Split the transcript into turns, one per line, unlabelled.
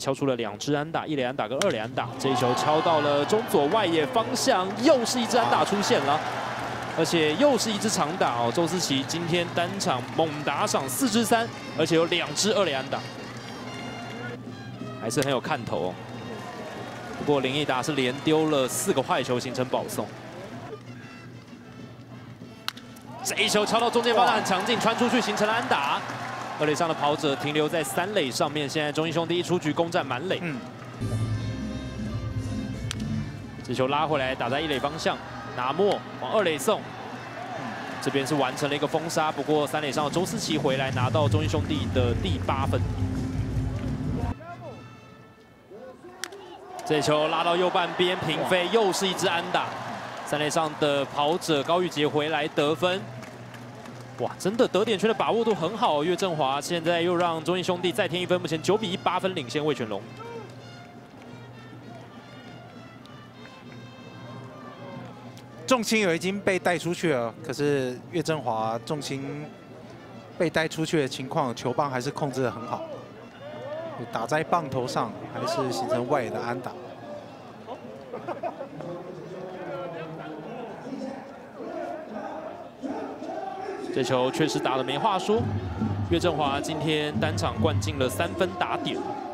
敲出了2支安打，1垒安打跟2垒安打。这一球敲到了中左外野方向，又是一支安打出现了，而且又是一支长打哦。周思齐今天单场猛打赏4支3，而且有2支2垒安打，还是很有看头哦。不过林奕达是连丢了4个坏球，形成保送。 这一球敲到中间方向很强劲，传出去形成了安打。2垒上的跑者停留在3垒上面，现在中信兄弟一出局攻占满垒。这球拉回来打在1垒方向，拿莫往2垒送。这边是完成了一个封杀，不过3垒上的周思齐回来拿到中信兄弟的第8分。这球拉到右半边平飞，又是一支安打。3垒上的跑者高玉杰回来得分。 哇，真的得点圈的把握度很好，岳振华现在又让中信兄弟再添1分，目前9比1 8分领先味全龙。
重心已经被带出去了，可是岳振华重心被带出去的情况，球棒还是控制得很好，打在棒头上，还是形成外野的安打。
这球确实打得没话说，岳振华今天单场灌进了3分打点。